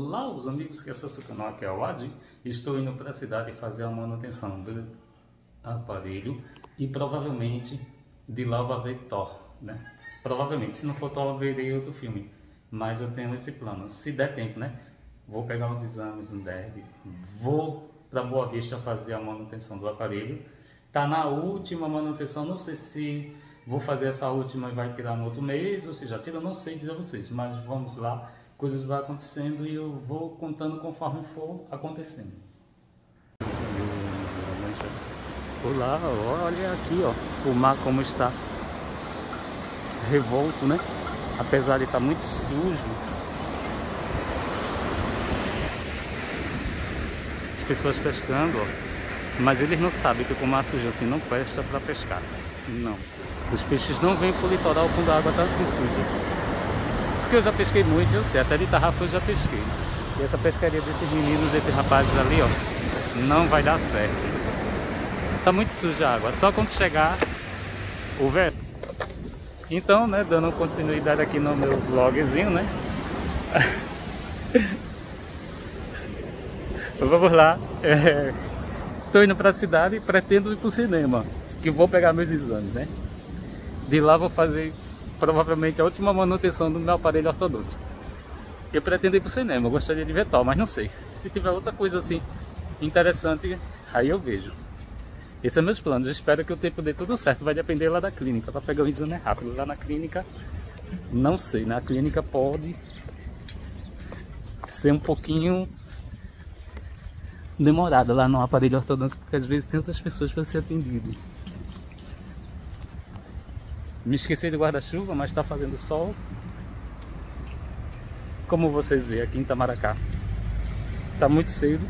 Olá, os amigos que acessam o canal, aqui é o Adi. Estou indo para a cidade fazer a manutenção do aparelho e provavelmente de lá eu vou ver Thor, né? Provavelmente, se não for Thor, eu verei outro filme, mas eu tenho esse plano. Se der tempo, né? Vou pegar os exames no DERB, vou para Boa Vista fazer a manutenção do aparelho. Tá na última manutenção, não sei se vou fazer essa última e vai tirar no outro mês, ou se já tira, não sei dizer a vocês, mas vamos lá, coisas vão acontecendo e eu vou contando conforme for acontecendo. Olá, olha aqui, ó, o mar como está revolto, né? Apesar de estar muito sujo. As pessoas pescando, ó. Mas eles não sabem que com o mar sujo assim não presta para pescar. Não. Os peixes não vêm pro litoral quando a água está assim suja. Porque eu já pesquei muito, eu sei, até de tarrafa eu já pesquei. E essa pescaria desses meninos, desses rapazes ali, ó, não vai dar certo. Tá muito suja a água, só quando chegar o verão. Então, né, dando continuidade aqui no meu vlogzinho, né? Vamos lá. Tô indo para a cidade e pretendo ir pro cinema, que vou pegar meus exames, né? De lá vou fazer provavelmente a última manutenção do meu aparelho ortodôntico. Eu pretendo ir pro cinema, eu gostaria de ver Thor, mas não sei. Se tiver outra coisa assim interessante, aí eu vejo. Esses são meus planos, espero que o tempo dê tudo certo, vai depender lá da clínica. Para pegar o exame é rápido, lá na clínica, não sei, na clínica pode ser um pouquinho demorada lá no aparelho ortodôntico, porque às vezes tem outras pessoas para ser atendido. Me esqueci de guarda-chuva, mas está fazendo sol. Como vocês veem aqui em Itamaracá, está muito cedo.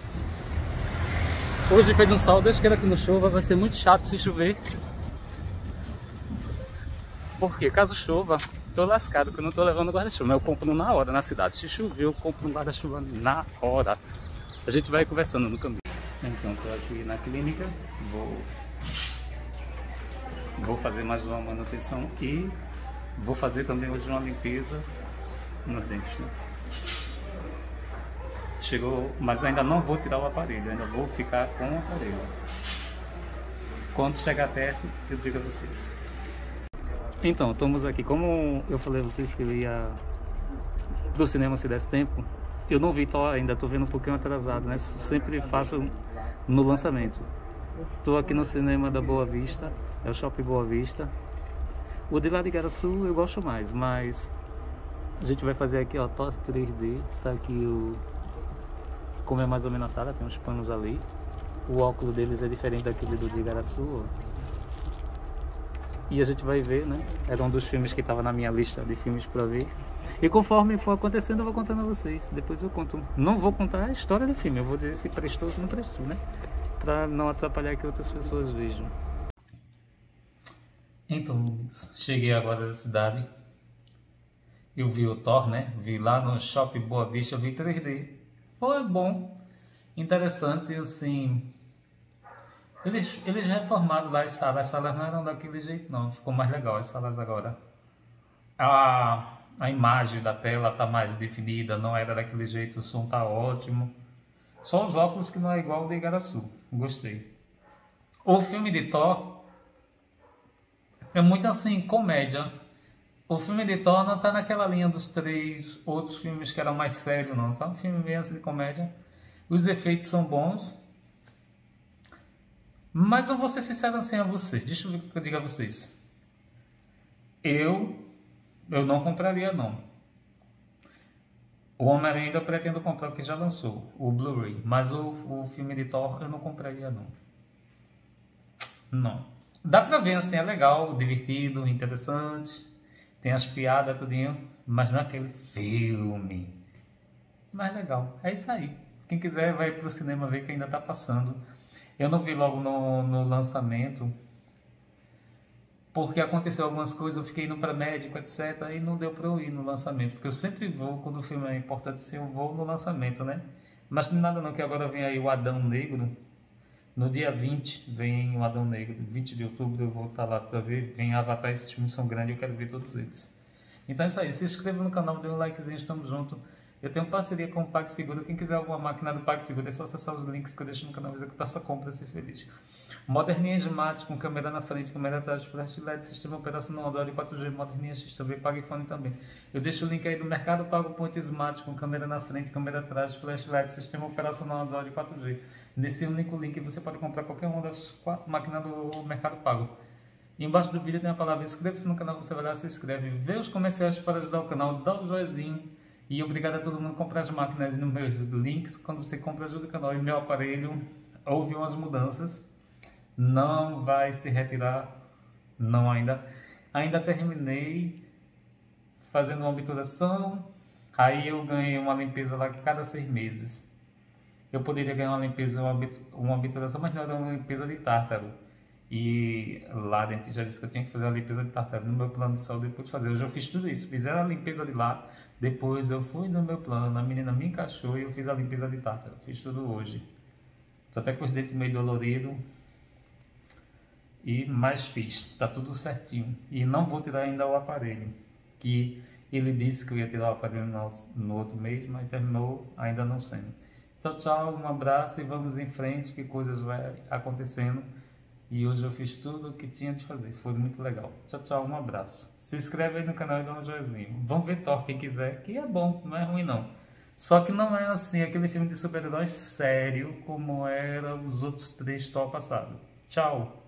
Hoje fez um sol, Deus queira que não chova, vai ser muito chato se chover. Porque caso chova, tô lascado, porque eu não tô levando guarda-chuva, mas eu compro na hora na cidade. Se chover, eu compro um guarda-chuva na hora. A gente vai conversando no caminho. Então, tô aqui na clínica, vou fazer mais uma manutenção e vou fazer também hoje uma limpeza nos dentes, né? Chegou, mas ainda não vou tirar o aparelho, ainda vou ficar com o aparelho. Quando chegar perto, eu digo a vocês. Então, estamos aqui, como eu falei a vocês que eu ia do cinema se desse tempo, eu não vi Thor ainda, estou vendo um pouquinho atrasado, né? Sempre faço no lançamento. Estou aqui no cinema da Boa Vista, é o Shopping Boa Vista. O de lá de Igaraçu eu gosto mais, mas a gente vai fazer aqui, ó, Thor 3D. Tá aqui o... como é mais ou menos a sala, tem uns panos ali. O óculos deles é diferente daquele do de Igaraçu, ó. E a gente vai ver, né? Era um dos filmes que estava na minha lista de filmes para ver. E conforme for acontecendo, eu vou contando a vocês. Depois eu conto. Não vou contar a história do filme, eu vou dizer se prestou ou se não prestou, né? Pra não atrapalhar que outras pessoas vejam. Então, cheguei agora da cidade. Eu vi o Thor, né? Vi lá no Shopping Boa Vista, eu vi 3D. Foi bom, interessante, assim. Eles reformaram lá as salas não eram daquele jeito, não. Ficou mais legal as salas agora. A imagem da tela tá mais definida, não era daquele jeito, o som tá ótimo. Só os óculos que não é igual ao de Igaraçu. Gostei. O filme de Thor é muito assim, comédia. O filme de Thor não tá naquela linha dos 3 outros filmes que eram mais sérios, não. Tá um filme meio assim de comédia. Os efeitos são bons. Mas eu vou ser sincero assim a vocês. Deixa eu ver o que eu digo a vocês. Eu não compraria, não. O Homem-Aranha ainda pretendo comprar, o que já lançou, o Blu-ray. Mas o filme de Thor eu não compraria, não. Não. Dá pra ver, assim, é legal, divertido, interessante. Tem as piadas, tudinho. Mas não é aquele filme. Mas legal, é isso aí. Quem quiser vai pro cinema ver que ainda tá passando. Eu não vi logo no lançamento. Porque aconteceu algumas coisas, eu fiquei indo para médico, etc. E não deu para eu ir no lançamento. Porque eu sempre vou, quando o filme é importante, assim, eu vou no lançamento, né? Mas não nada não, que agora vem aí o Adão Negro. No dia 20 vem o Adão Negro. 20 de outubro eu vou estar lá para ver. Vem Avatar, esses filmes são grandes, eu quero ver todos eles. Então é isso aí. Se inscreva no canal, dê um likezinho, estamos juntos. Eu tenho parceria com o PagSeguro. Quem quiser alguma máquina do PagSeguro é só acessar os links que eu deixo no canal, executar sua compra e ser feliz. Moderninha Smart com câmera na frente, câmera atrás, flash LED, sistema operacional Android 4G, moderninha X também, PagFone também. Eu deixo o link aí do Mercado Pago Point Smart com câmera na frente, câmera atrás, flash LED, sistema operacional Android 4G. Nesse único link você pode comprar qualquer uma das 4 máquinas do Mercado Pago. E embaixo do vídeo tem a palavra inscreva-se no canal, você vai lá, se inscreve, vê os comerciais para ajudar o canal, dá o joinha. E obrigado a todo mundo que comprar as máquinas nos meus links. Quando você compra, ajuda o canal. E meu aparelho houve umas mudanças. Não vai se retirar, não ainda. Ainda terminei fazendo uma obturação, aí eu ganhei uma limpeza lá que cada 6 meses. Eu poderia ganhar uma limpeza, uma obturação, mas não era uma limpeza de tártaro. E lá a dentista já disse que eu tinha que fazer a limpeza de tártaro no meu plano de saúde depois de fazer. Hoje eu fiz tudo isso, fizeram a limpeza de lá, depois eu fui no meu plano, a menina me encaixou e eu fiz a limpeza de tártaro. Fiz tudo hoje. Tô até com os dentes meio doloridos. Mas fiz, tá tudo certinho. E não vou tirar ainda o aparelho, que ele disse que eu ia tirar o aparelho no outro mês, mas terminou ainda não sendo. Tchau, tchau, um abraço e vamos em frente, que coisas vai acontecendo. E hoje eu fiz tudo o que tinha de fazer, foi muito legal. Tchau, tchau, um abraço. Se inscreve aí no canal e dá um joinha. Vamos ver Thor, quem quiser, que é bom, não é ruim não. Só que não é assim, aquele filme de super-heróis sério, como era os outros 3 Thor passados. Tchau.